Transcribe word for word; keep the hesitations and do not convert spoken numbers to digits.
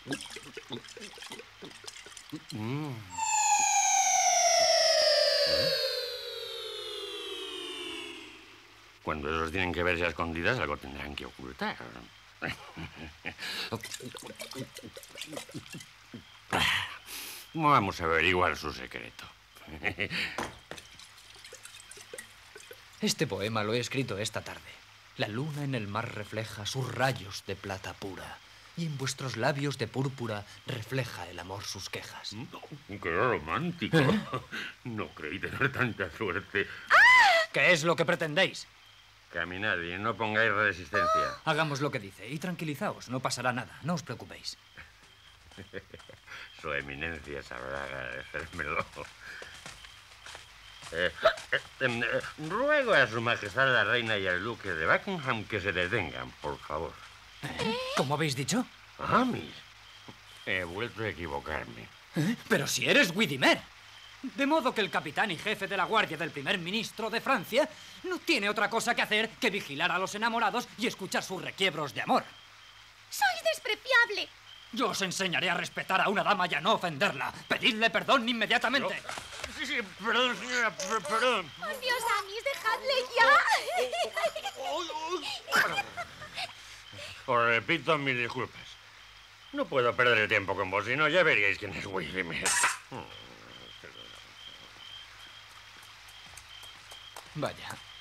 Mm. Cuando esos tienen que verse a escondidas, algo tendrán que ocultar. Vamos a averiguar su secreto. Este poema lo he escrito esta tarde. La luna en el mar refleja sus rayos de plata pura, y en vuestros labios de púrpura refleja el amor sus quejas. ¡Qué romántico! ¿Eh? No creí tener tanta suerte. ¿Qué es lo que pretendéis? Caminad y no pongáis resistencia. Hagamos lo que dice y tranquilizaos, no pasará nada, no os preocupéis. Su eminencia sabrá agradecérmelo. Eh, eh, eh, ruego a su majestad la reina y al duque de Buckingham que se detengan, por favor. ¿Eh? ¿Cómo habéis dicho? Ah, mis. He vuelto a equivocarme. ¿Eh? Pero si eres Widimer. De modo que el capitán y jefe de la guardia del primer ministro de Francia no tiene otra cosa que hacer que vigilar a los enamorados y escuchar sus requiebros de amor. ¡Sois despreciable! Yo os enseñaré a respetar a una dama y a no ofenderla. Pedidle perdón inmediatamente. No. Sí, sí, perdón, señora, per perdón. ¡Oh, Dios, Amis, dejadle ya! Os repito mis disculpas. No puedo perder el tiempo con vos, si no ya veríais quién es Widimer. Vaya.